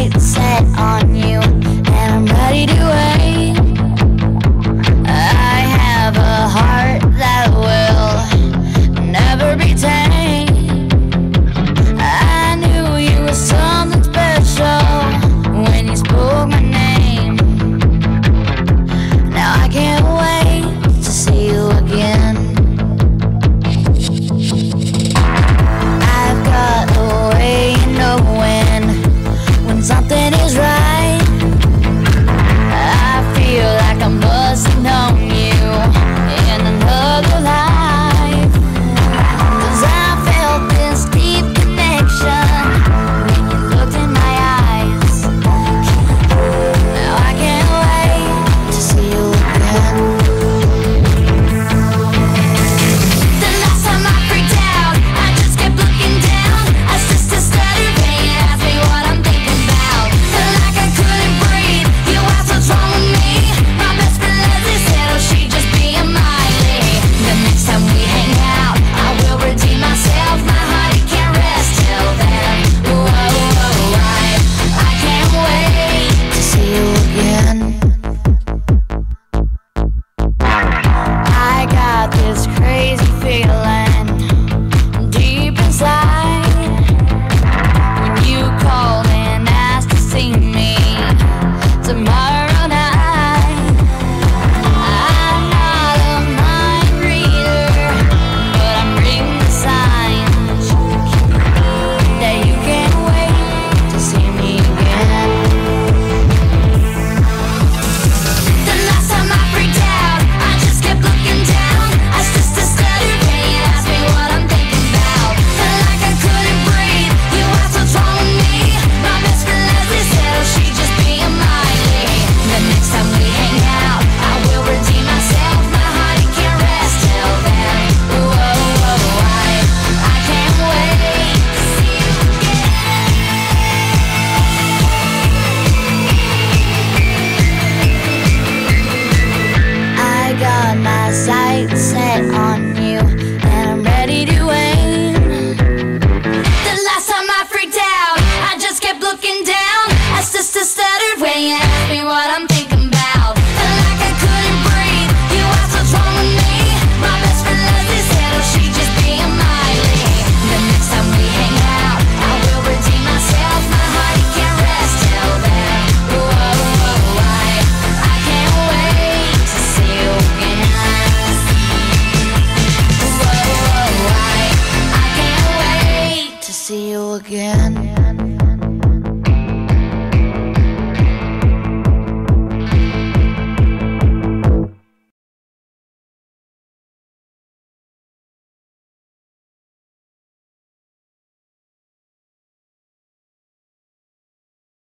sights set on you, and I'm ready to wait. I have a heart that will never be tamed. I knew you were something special when you spoke my name. Now I can't wait to see you again. I've got a way of knowing when something is right. I feel like I must have known you in another life, 'cause I felt this deep connection when you looked in my eyes. Now I can't wait to see you again. The last time I freaked out, I just kept looking down. I just started pain, asked me what I'm thinking about. Felt like I couldn't breathe. You asked what's wrong with me. My best friend Leslie said, oh, she just being Miley. The next time we hang out, I will redeem myself. My heart, it can't rest till then. Whoa, I can't wait to see you again. I got this crazy feeling deep inside when you called and asked to see me tomorrow night. I'm not a mind reader, but I'm reading the signs that you can't wait to see me again. The last time I freaked out, I just kept looking down. I just started pain, asked me what I'm thinking about. Felt like I couldn't breathe. You asked what's wrong with me. My best friend Leslie said, oh, she just being Miley. The next time we hang out, I will redeem myself. My heart, it can't rest till then. Whoa, I can't wait to see you again. I got my sights set on you, and I'm ready to aim. The last time I freaked out, I just kept looking down. I just stuttered when you asked me what I'm thinking about. Felt like I couldn't breathe. You asked what's wrong with me. My best friend Leslie said, oh, she just being Miley. The next time we hang out, I will redeem myself. My heart, it can't rest till then. Whoa, I can't wait to see you again. Whoa, I can't wait to see you again.